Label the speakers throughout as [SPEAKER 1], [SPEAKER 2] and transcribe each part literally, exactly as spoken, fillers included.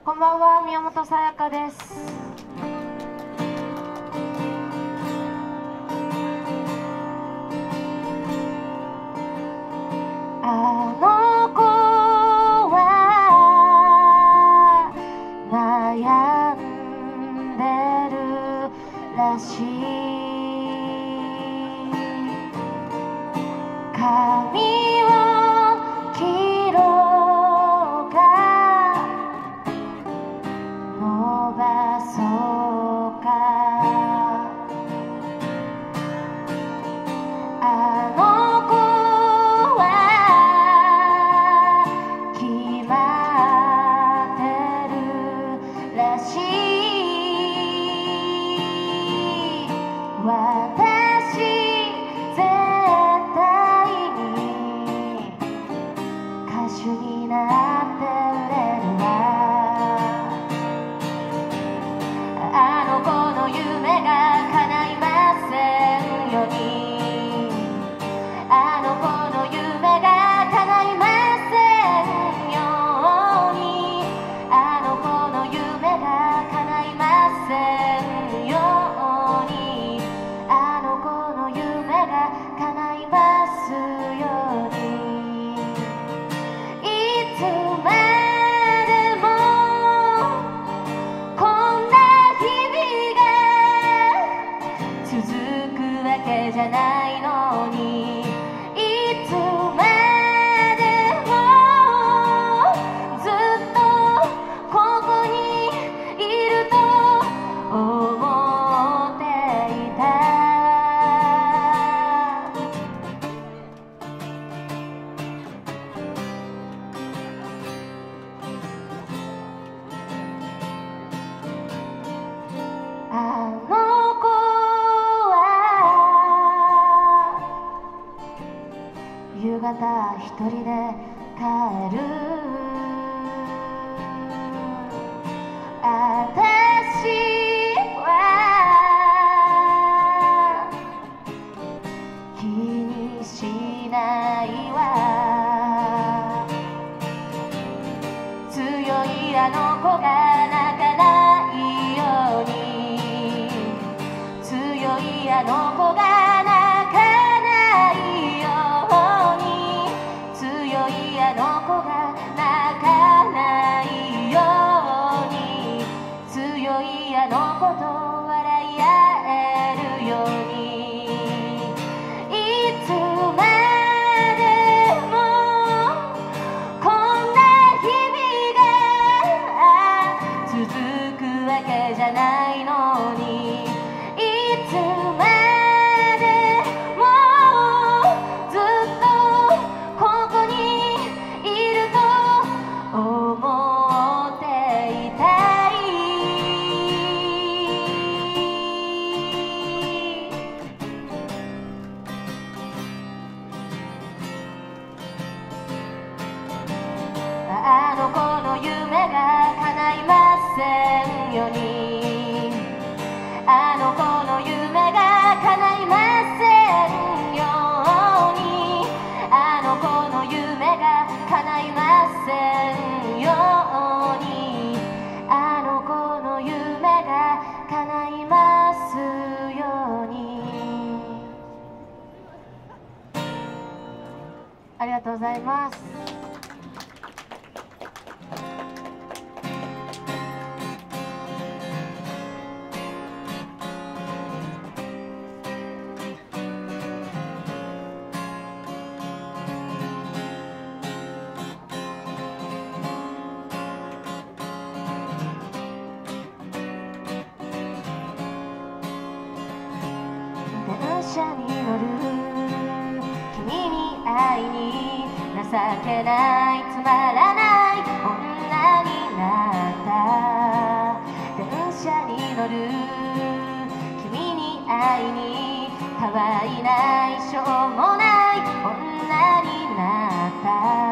[SPEAKER 1] こんばんは、宮本さやかです。あの子は悩んでるらしい。髪を切ろうか伸ばそうか、あの子は決まってるらしい。私絶対に歌手になって売れるわ。あの子の夢が叶いませんように、あの子の夢が叶いませんように、あの子の夢が叶いませんように、あの子の夢が叶いますように。いつまでもこんな日々が続くわけじゃないのに、いつまでもずっとここにいると思っていた。あの子は夕方一人で帰る。あたしは気にしないわ。強いあの子が泣かないように、強いあの子が泣かないように、強いあの子が泣かないように、強いあの子と笑い合えるように。いつまでもこんな日々が続くわけじゃないのに、いつまでもずっとここにいると思っていたい。あの子の夢が叶いませんように、あの子の夢が叶いませんように、あの子の夢が叶いませんように、あの子の夢が叶いますように。ありがとうございます。電車に乗る君に会いに、情けないつまらない女になった。電車に乗る君に会いに、可愛いないしょうもない女になった。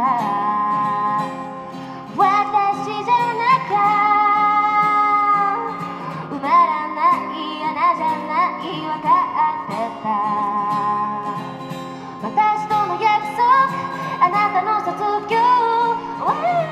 [SPEAKER 1] 私じゃなきゃ埋まらない穴じゃないわかってた。私との約束、あなたの卒業は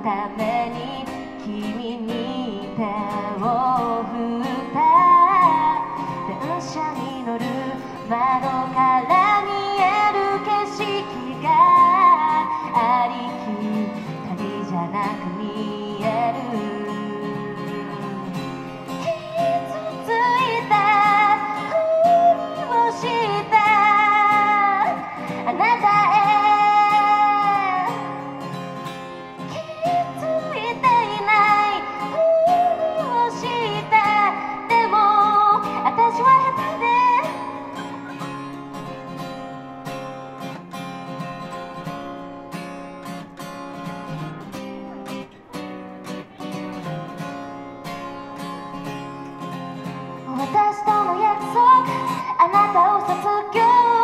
[SPEAKER 1] ために君に手を振った電車に乗る窓から見える景色がありきたりじゃなく見える傷ついたふりをしたあなたへ私との約束あなたを卒業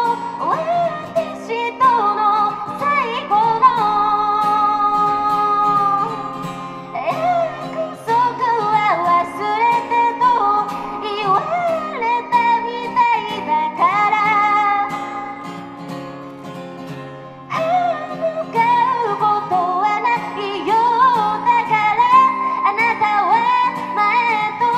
[SPEAKER 1] 私との最後の約束は忘れてと言われたみたいだから歯向かうことはないよだからあなたは前と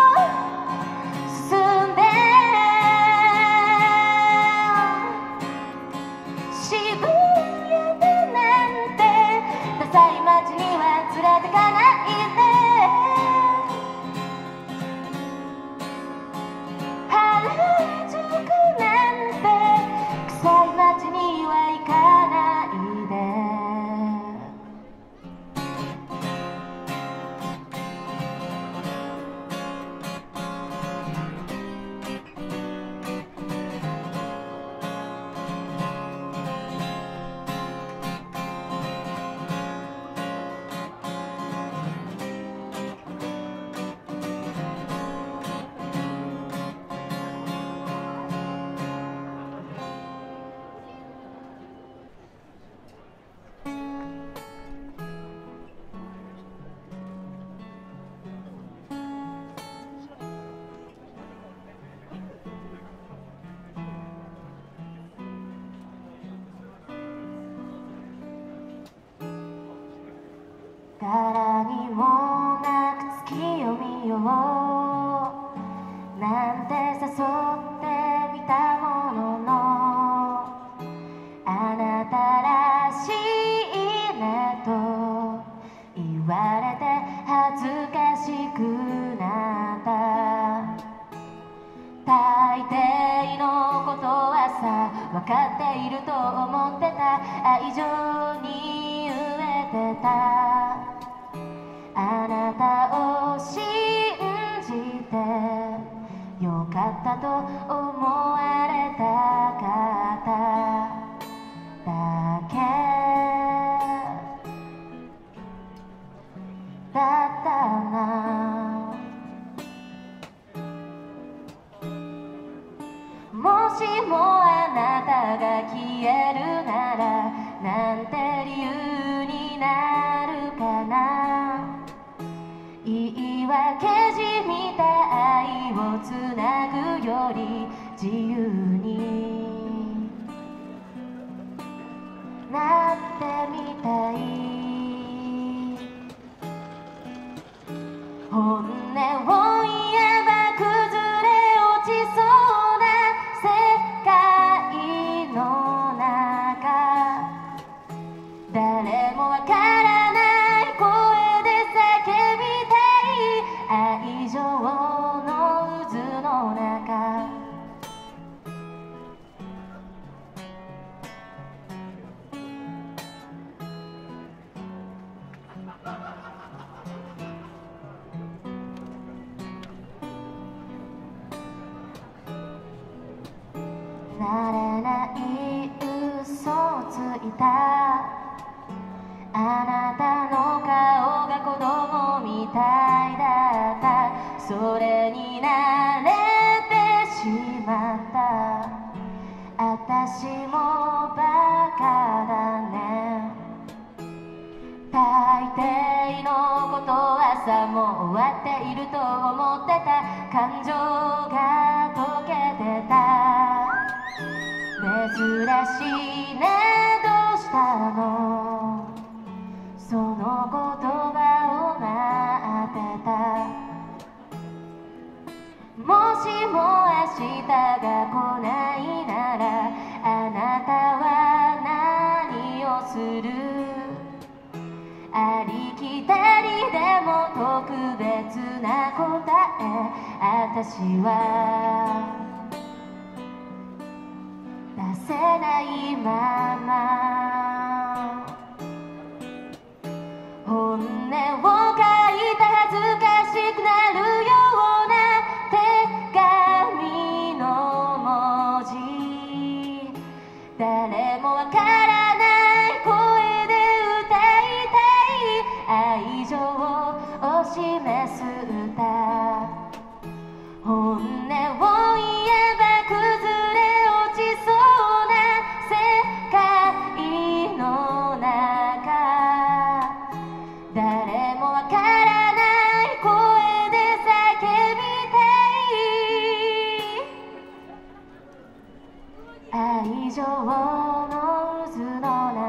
[SPEAKER 1] 柄にもなく月を見ようなんて誘ってみたもののあなたらしいねと言われて恥ずかしくなった大抵のことはさ分かっていると思ってた愛情に飢えてたあなたを信じてよかったと思われたかっただけだったなもしもあなたが消えるならなんて理由になるかな言い訳じみた愛をつなぐより自由になってみたい本音を言えば崩れ落ちそうな世界の中誰もわからない声で叫び愛情の渦の中慣れない嘘をついたあなたの顔が子供みたいだったそれに慣れてしまった私もバカだね大抵のことはさもう終わっていると思ってた感情が溶けてた珍しいねどうしたのそのの言葉を待ってた。もしも明日が来ないならあなたは何をする？ありきたりでも特別な答え、私は出せないまま本音を書いた恥ずかしくなるような手紙の文字、誰もわからない声で歌いたい愛情を示す歌。本音を言えば崩れ落ちそうな世界の中、誰もわからない声で叫びたい愛情の渦の中。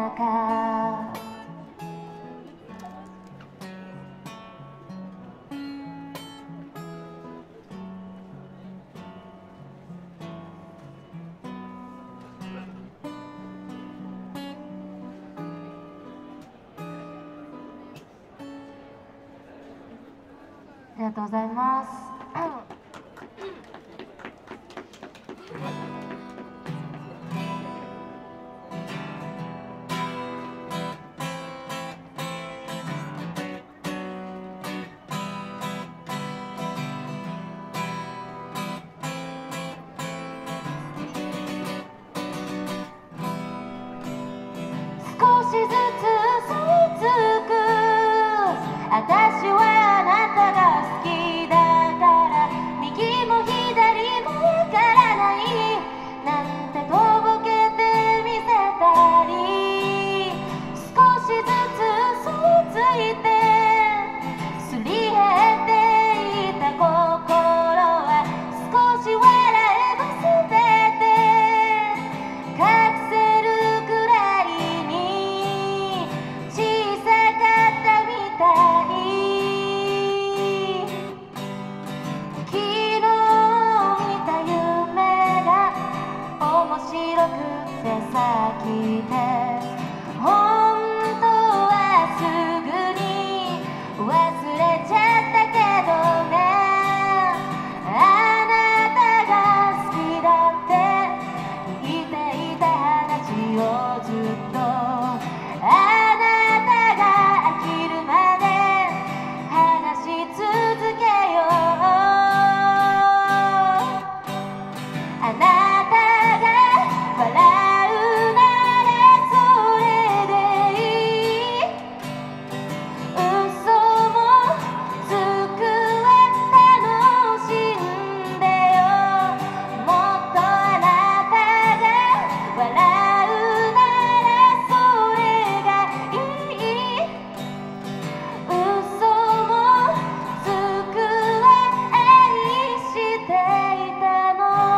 [SPEAKER 1] ありがとうございます。少しずつ吸い付く私はあなたが好きだから右も左もわからないなんてとぼけてみせたり、少しずつ吸い付いてすり減っていた心は少し笑えば全て隠せるくらいに小さかったみたい。昨日見た夢が面白くてさきて本当はすぐに忘れちゃったけどね。あなたが好きだって言っていた話をずっとあなたが飽きるまで話し続けよう。あなたが笑うならそれでいい。嘘もつくわ楽しんでよ。もっとあなたが笑うならそれがいい。嘘もつくわ愛していたの。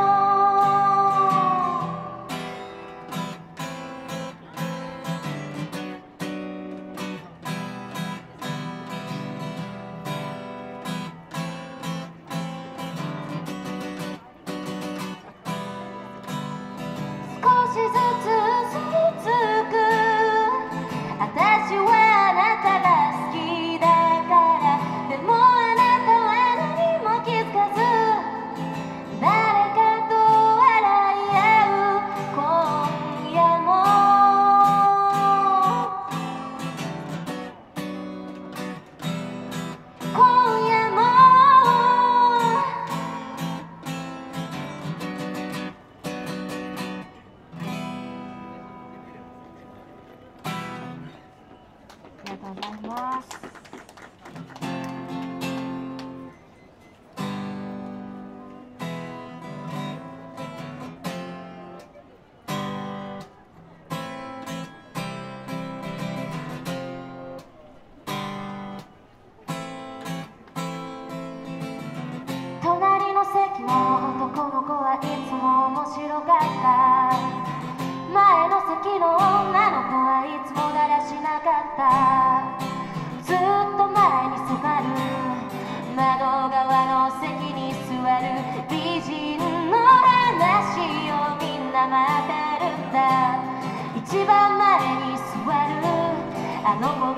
[SPEAKER 1] 少しずつ吸い付く私はあなたが好きだから、でもあなたは何も気づかず誰かと笑い合う今夜も。今夜もありがとうございます。隣の席の男の子はいつも面白かった。前の席の女の子はいつもだらしなかった。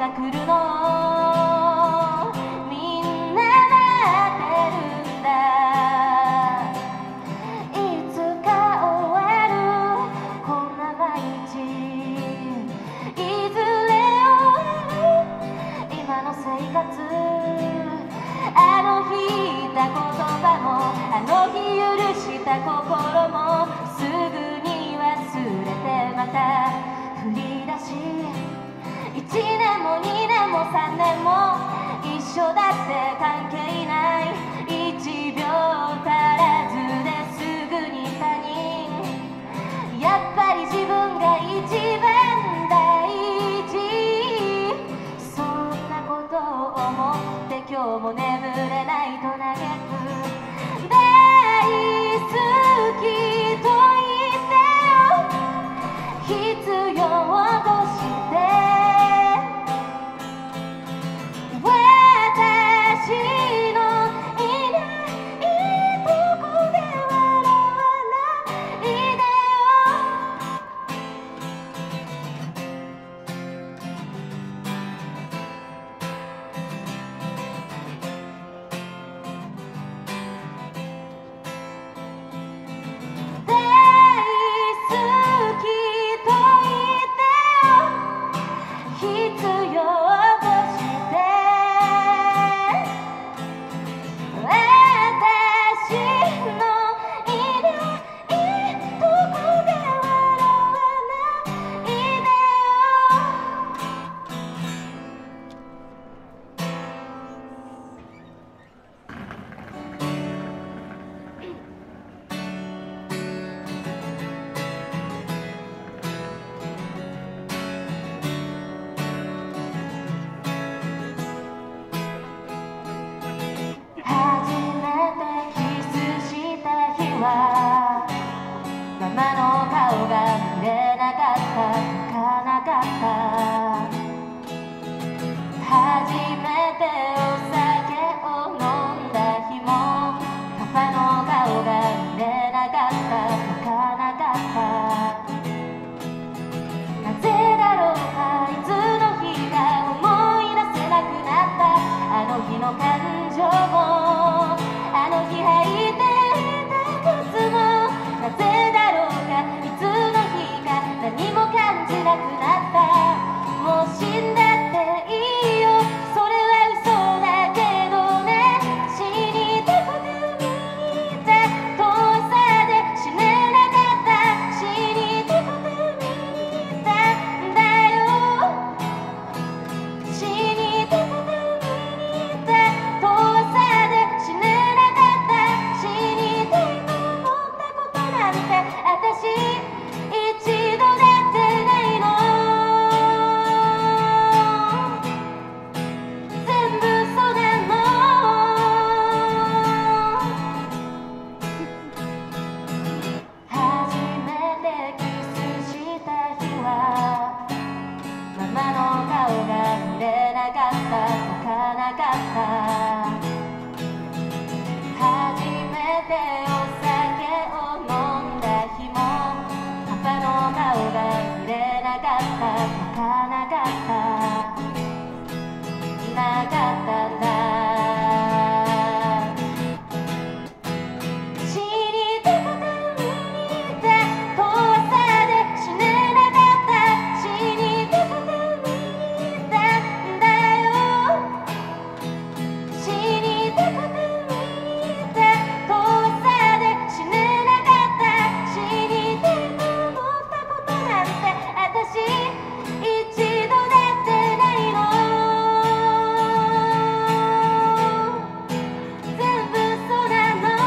[SPEAKER 1] が来るのをみんな待ってるんだ。いつか終わるこんな毎日、いずれ終わる今の生活。あの日言った言葉もあの日許した心もすぐに忘れてまた振り出し。いちねんもにねんもさんねんも一緒だって関係ない。いちびょう足らずですぐに他人。やっぱり自分が一番大事。そんなことを思って今日も眠れないと嘆く。大好きと言ってよ必要としてママの顔が見れなかった、泣かなかった。初めてお酒を飲んだ日もパパの顔が見れなかった、泣かなかった。なぜだろうか、いつの日か思い出せなくなった。あの日の感情もあの日履いていた靴も。なぜだろうか、いつの日か何も感じなくなった。もう死んだっていいよ、それは嘘だけどね。死にたくて見た遠さで死ねなかった。死にたくて見たんだよ。死にたくて見た遠さで死ねなかった。死にたいと思ったことなんて私一度だってないの。全部嘘なの。初めてキスした日はママの顔が見れなかった、泣かなかった。初めてお酒を飲んだ日もパパの顔が見れなかった、泣かなかった。なかったんだ。死にたくて見た遠さで死ねなかった。死にたくて見たんだよ。死にたくて見た遠さで死ねなかった。死にたいと思ったことなんて私一度だってないの。全部嘘なの。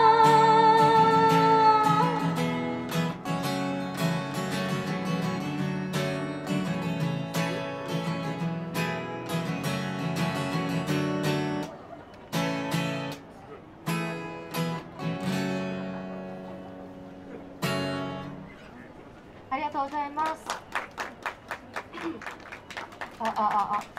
[SPEAKER 1] ありがとうございます。ああああ。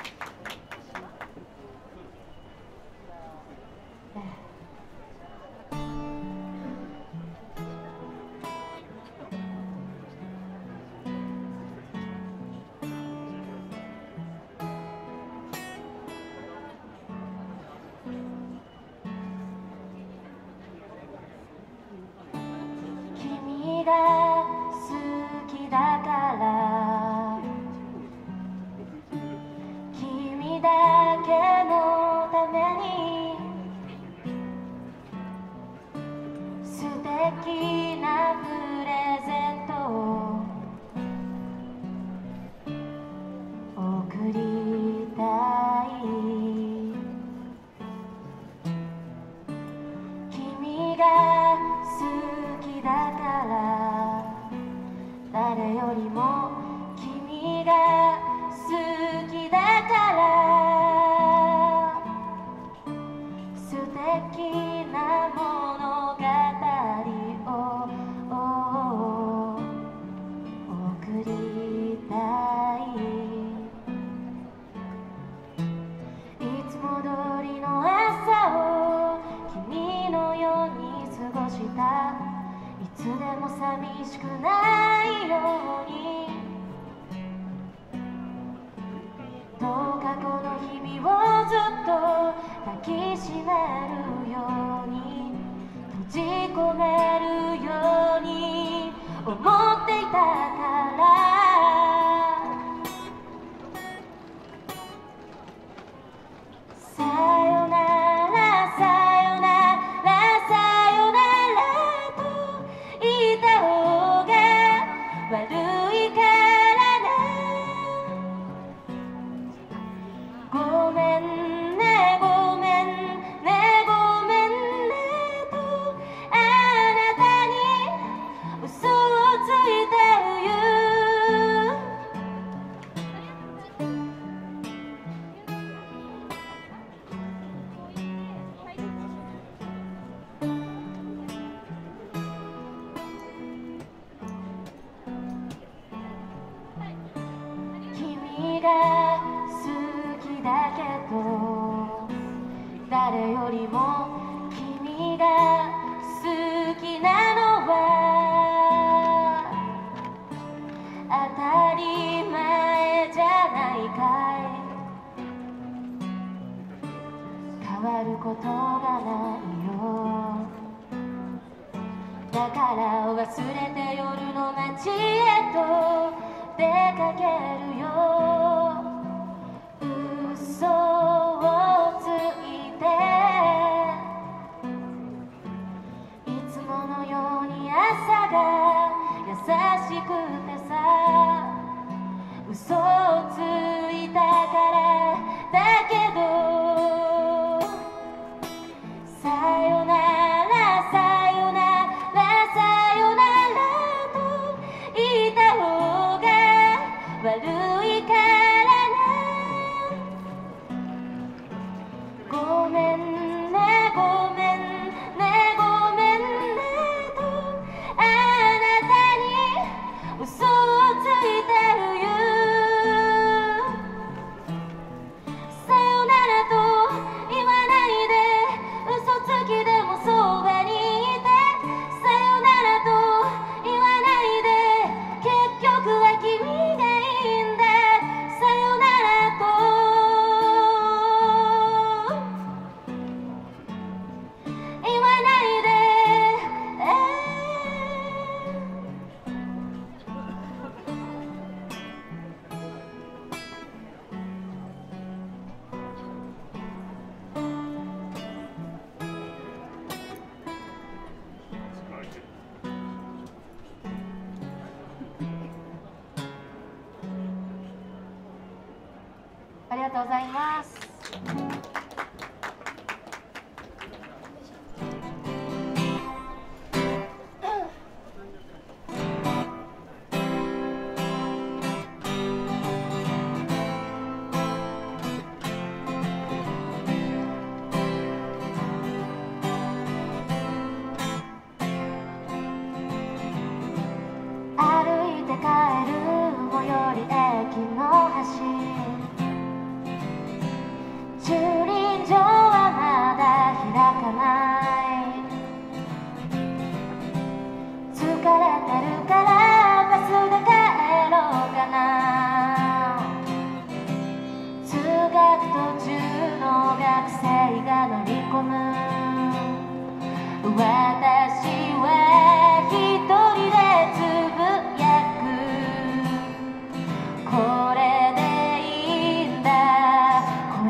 [SPEAKER 1] だけのために素敵なプレゼントを贈りたい。君が好きだから誰よりも君が好きだから素敵な物語を贈りたい。いつも通りの朝を君のように過ごした。いつでも寂しくないようにどうかこの日々をずっと抱きしめるように閉じ込めるように思っていたから。さよならさよならさよならと言った方が悪いからね。ごめんねごめんねごめんねとあなたに嘘をついてるよ。君が好きだけど誰よりも君が好きなのは当たり前じゃないかい。変わることがないよ。だから忘れて夜の街へと出かけるよ。嘘をついていつものように朝が優しくてさ嘘をついたからだけどさよならさよならさよならと言った方が悪いからね。ごめんねごめんねごめんねとあなたに嘘をついてるよ。さよならと言わないで嘘つきでもそばにいてさよならと言わないで結局は君がいいんだ。さよならと言わないで、えありがとうございます。歩いて帰る最寄り駅の端駐輪場はまだ開かない。疲れてるからバスで帰ろうかな。通学途中の学生が乗り込む。私は一人でつぶやく。これでいいんだ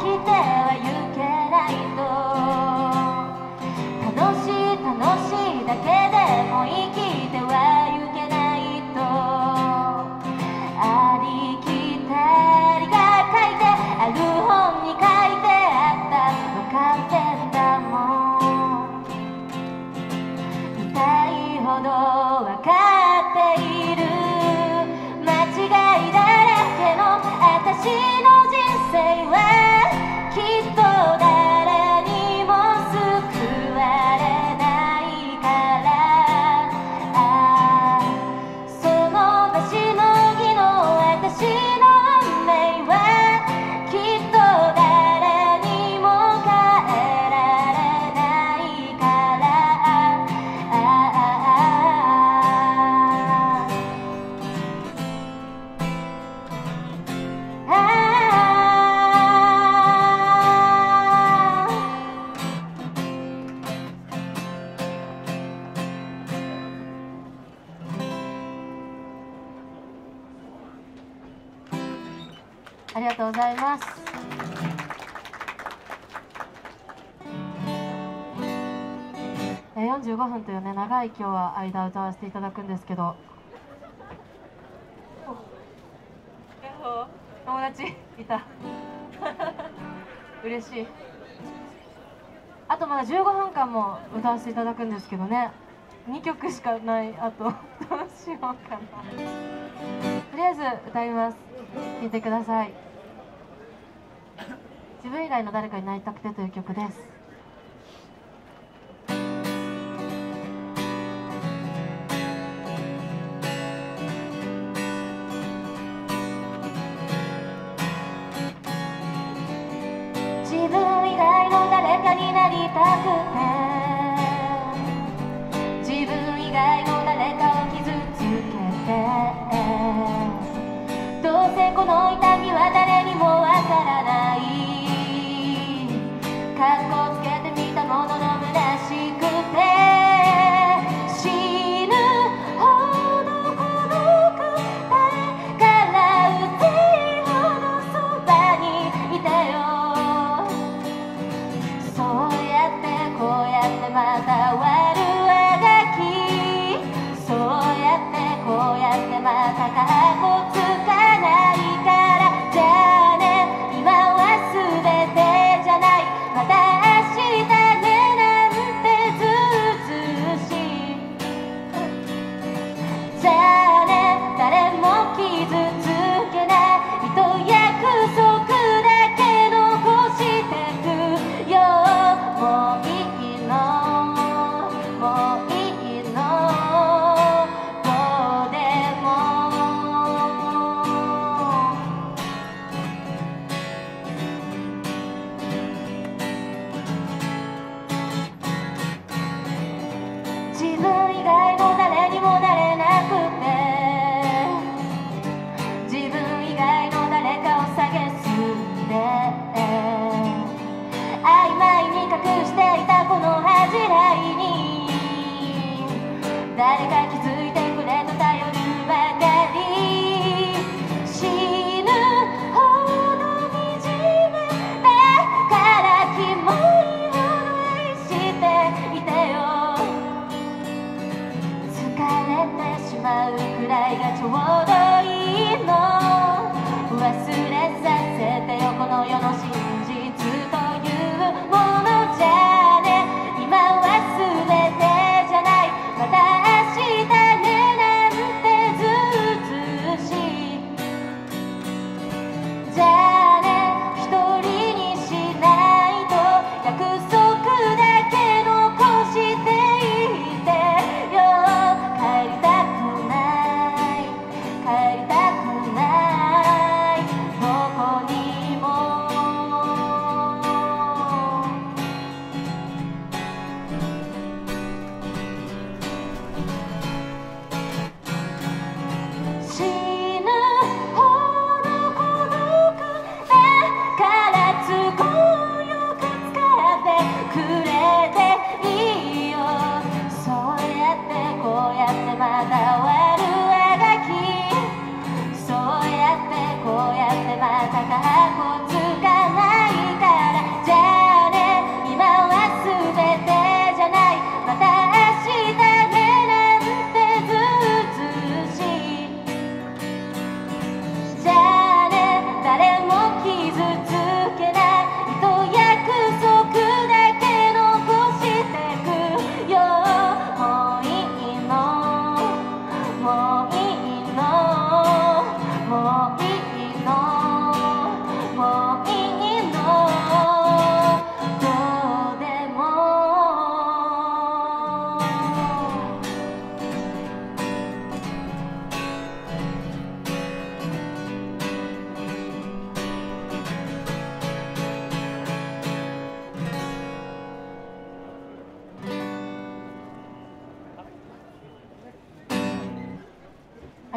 [SPEAKER 1] きてはゆけないと、楽しい楽しいだけでも生きてはゆけないと、ありきたりが書いてある本に書いてあった分かってんだもん、痛いほど分かっている、間違いだらけの私の人生はきっと誰にも救われないから、ああその場しのぎの私の運命はきっと誰にも変えられないから、ああああありがとうございます。よんじゅうごふんというね、長い今日は間を歌わせていただくんですけど、友達いた嬉しい。あとまだじゅうごふんかんも歌わせていただくんですけどね、にきょくしかない。あとどうしようかな。とりあえず歌います。聴いてください。自分以外の誰かになりたくてという曲です。自分以外の誰かになりたくて、自分以外の誰かを傷つけて、どうせこの痛みは誰にもわからない、かっこつ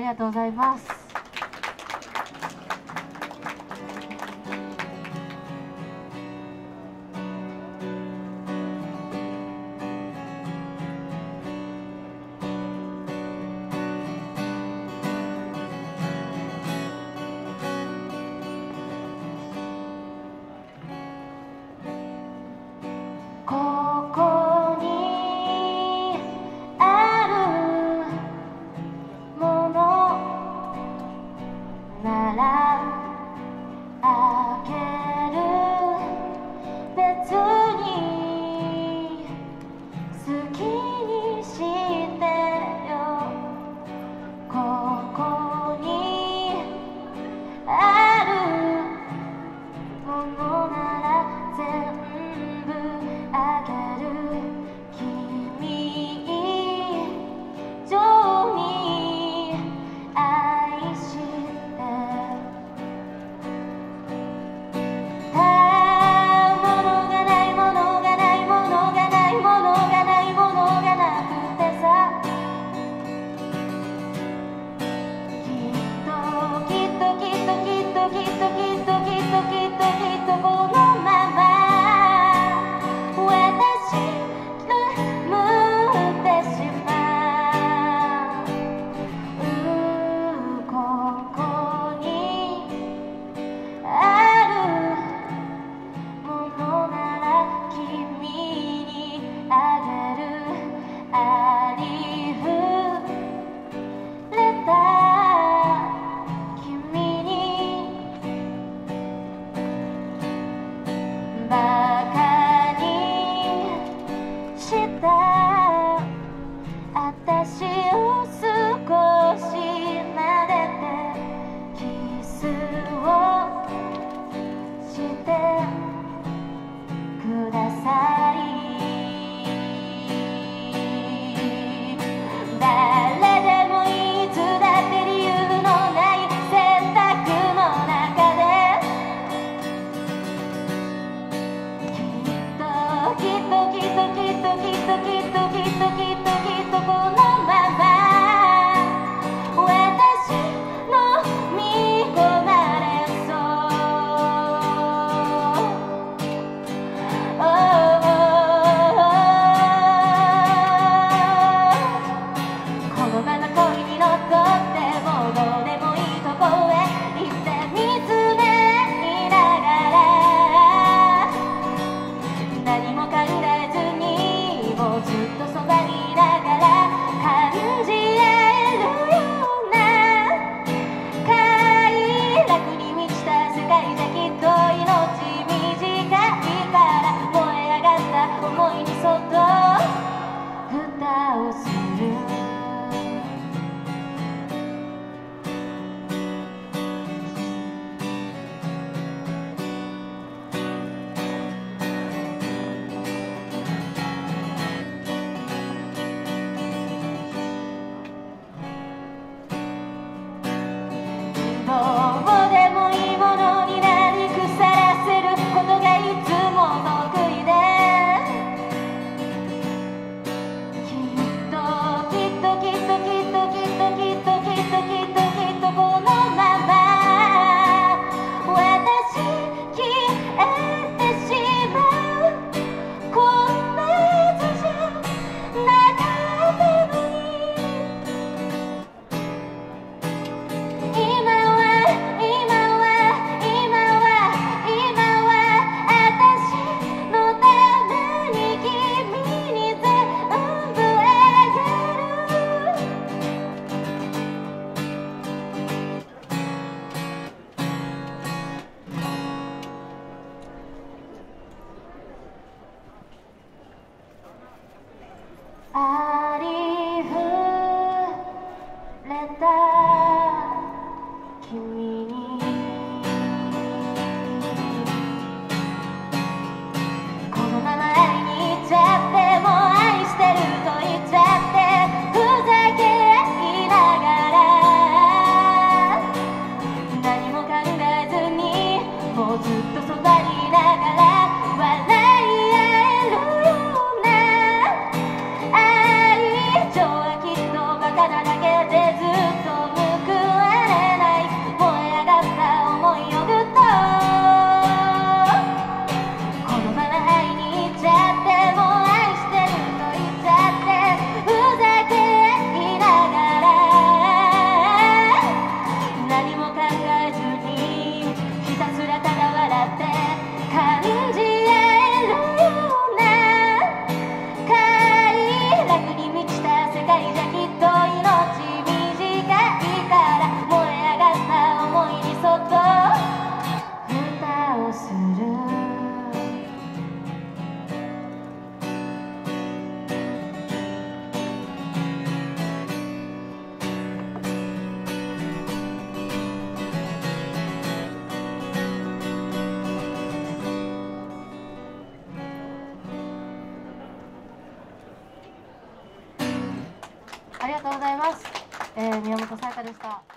[SPEAKER 1] がとうございます。
[SPEAKER 2] 「
[SPEAKER 1] ありがとうございます。えー、宮本さやかでした。